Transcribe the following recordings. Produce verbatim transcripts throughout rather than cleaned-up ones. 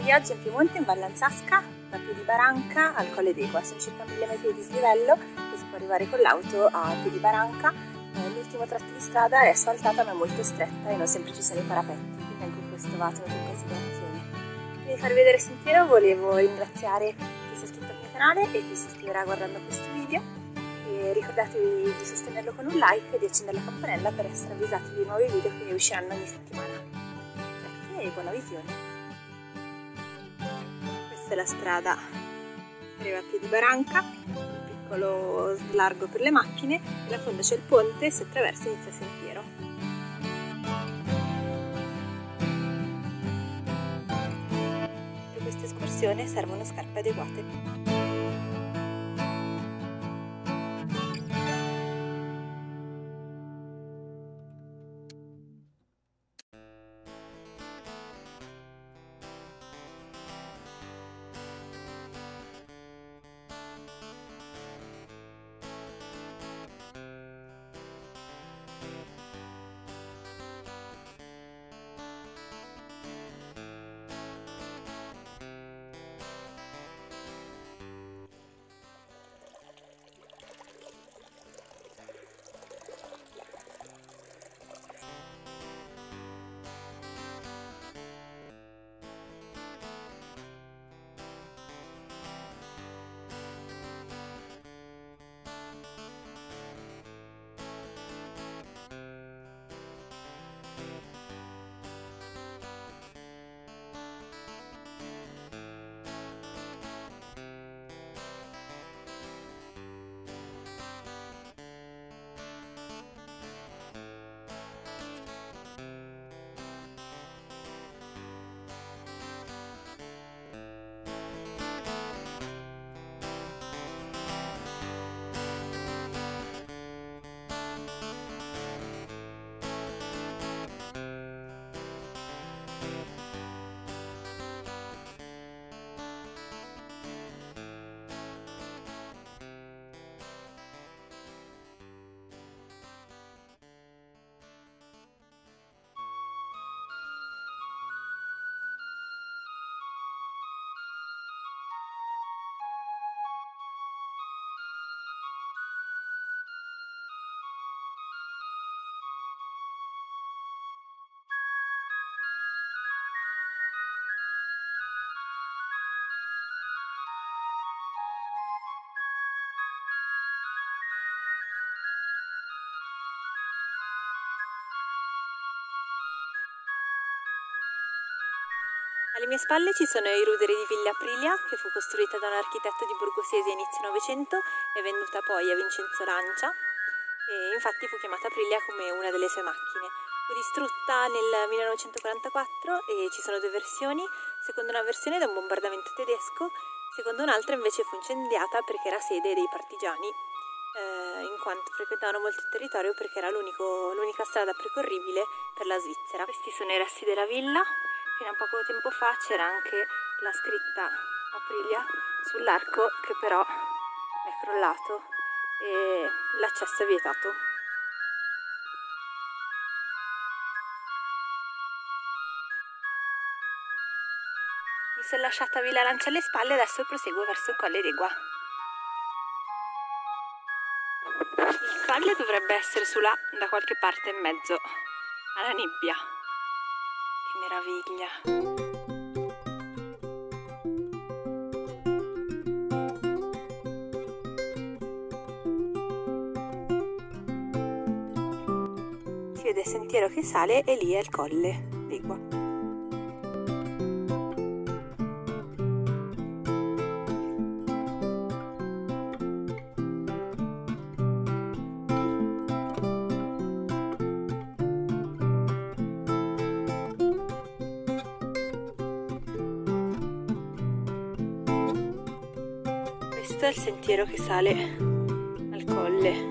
viaggio in Piemonte, in Valle Anzasca, da Piedibaranca al Colle d'Egua. Sono circa mille metri di dislivello e si può arrivare con l'auto a Piedibaranca. Eh, l'ultimo tratto di strada è asfaltata ma è molto stretta e non sempre ci sono i parapetti, quindi anche questo va tenuto in considerazione. Prima di farvi vedere il sentiero volevo ringraziare chi si è iscritto al mio canale e chi si iscriverà guardando questo video. E ricordatevi di sostenerlo con un like e di accendere la campanella per essere avvisati di nuovi video che usciranno ogni settimana. Grazie e buona visione! Questa è la strada che arriva a Piedibaranca, un piccolo slargo per le macchine, e là fondo c'è il ponte e si attraversa inizia il sentiero. Per questa escursione servono scarpe adeguate. Alle mie spalle ci sono i ruderi di Villa Aprilia, che fu costruita da un architetto di Borgosese a inizio Novecento e venduta poi a Vincenzo Lancia, e infatti fu chiamata Aprilia come una delle sue macchine. Fu distrutta nel millenovecentoquarantaquattro e ci sono due versioni, secondo una versione da un bombardamento tedesco, secondo un'altra invece fu incendiata perché era sede dei partigiani, eh, in quanto frequentavano molto il territorio perché era l'unica strada percorribile per la Svizzera. Questi sono i resti della villa. Fino a poco tempo fa c'era anche la scritta Aprilia sull'arco, che però è crollato e l'accesso è vietato. Mi sono lasciata Villa Lancia alle spalle e adesso proseguo verso il Colle d'Egua. Il colle dovrebbe essere su là, da qualche parte in mezzo alla nebbia. Che meraviglia! Si vede il sentiero che sale e lì è il Colle d'Egua. Questo è il sentiero che sale al colle.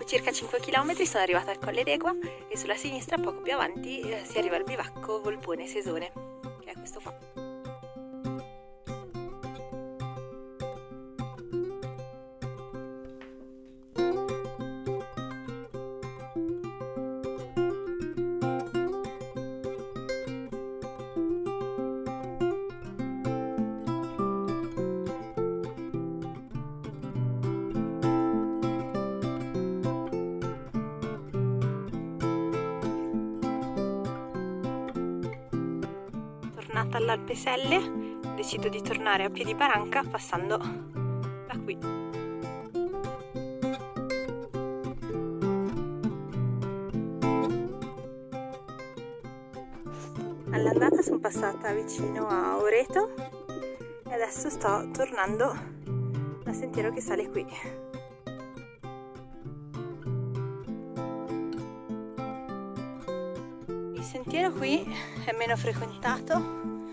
circa cinque chilometri sono arrivata al Colle d'Egua e sulla sinistra, poco più avanti, eh, si arriva al bivacco Volpone Sesone, che è questo qua. Tornata all'Alpeselle, decido di tornare a Piedibaranca passando da qui. All'andata sono passata vicino a Oreto e adesso sto tornando dal sentiero che sale qui. Il sentiero qui è meno frequentato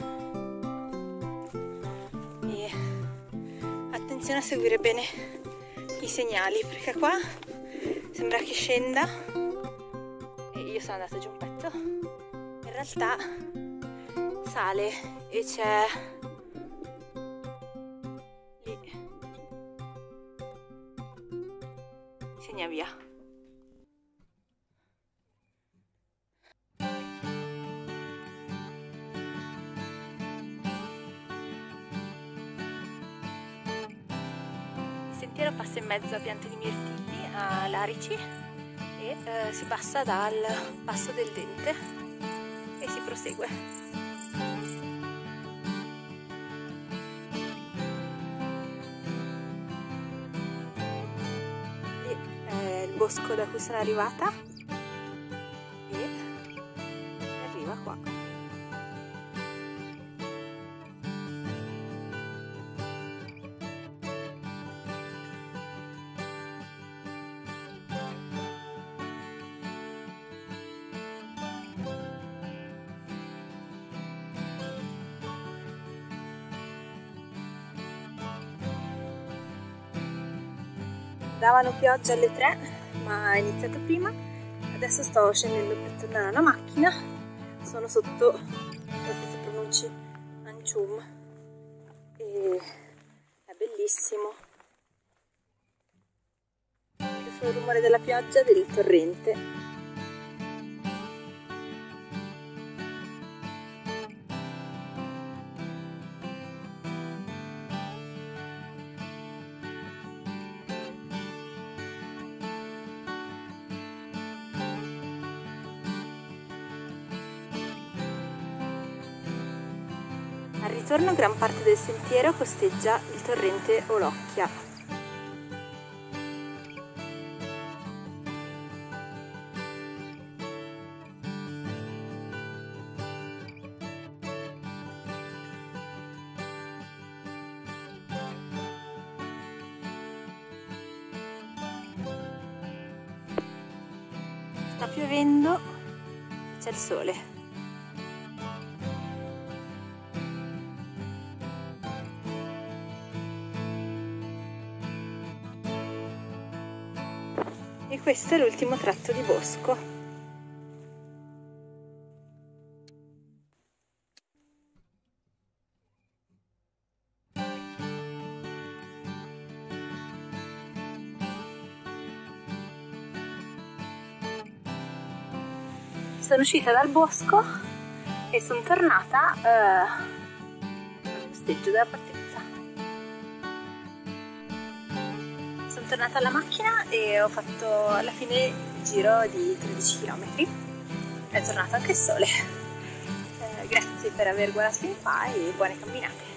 e attenzione a seguire bene i segnali, perché qua sembra che scenda e io sono andata giù un pezzo, in realtà sale e c'è lì, segna via. Il sentiero passa in mezzo a piante di mirtilli, a larici e eh, si passa dal Passo del Dente e si prosegue. Lì è il bosco da cui sono arrivata e arriva qua. Davano pioggia alle tre, ma è iniziato prima. Adesso sto scendendo per tornare alla macchina. Sono sotto, non so se pronunci, Ancium e è bellissimo. Sento il rumore della pioggia e del torrente. Al ritorno gran parte del sentiero costeggia il torrente Olocchia. Sta piovendo e c'è il sole. E questo è l'ultimo tratto di bosco. Sono uscita dal bosco e sono tornata eh, al posteggio della partenza. Sono tornata alla macchina e ho fatto alla fine il giro di tredici chilometri. È tornato anche il sole. Eh, grazie per aver guardato fin qua e buone camminate.